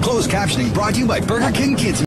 Closed captioning brought to you by Burger King Kids.